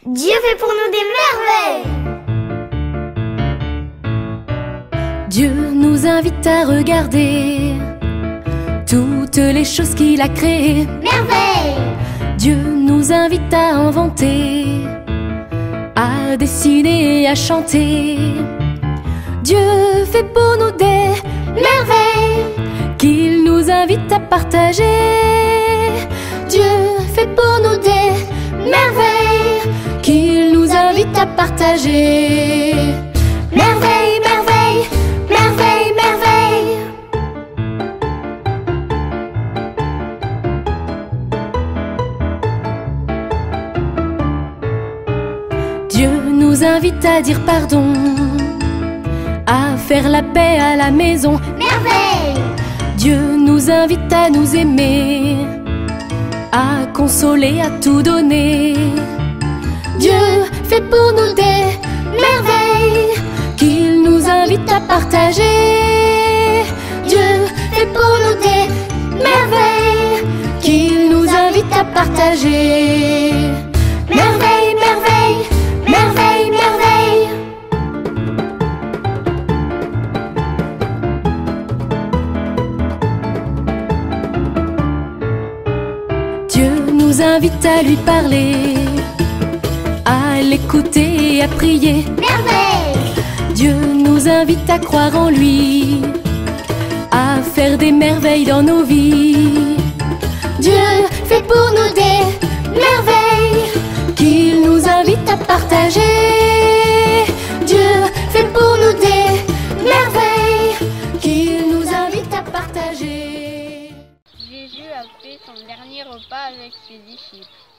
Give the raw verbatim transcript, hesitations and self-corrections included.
Dieu fait pour nous des merveilles. Dieu nous invite à regarder toutes les choses qu'il a créées. Merveille. Dieu nous invite à inventer, à dessiner et à chanter. Dieu fait pour nous des merveilles qu'il nous invite à partager. Dieu fait pour nous des merveilles qu'il nous invite à partager. Merveille, merveille, merveille, merveille. Dieu nous invite à dire pardon, à faire la paix à la maison. Merveille. Dieu nous invite à nous aimer, à consoler, à tout donner. Dieu fait pour nous des merveilles qu'il nous invite à partager. Dieu fait pour nous des merveilles qu'il nous invite à partager. Merveille, merveille, merveille, merveille. Dieu nous invite à lui parler, à l'écouter et à prier. Merveille. Dieu nous invite à croire en lui, à faire des merveilles dans nos vies. Dieu fait pour nous des merveilles qu'il nous invite à partager. Dieu fait pour nous des merveilles qu'il nous invite à partager. Jésus a fait son dernier repas avec ses disciples.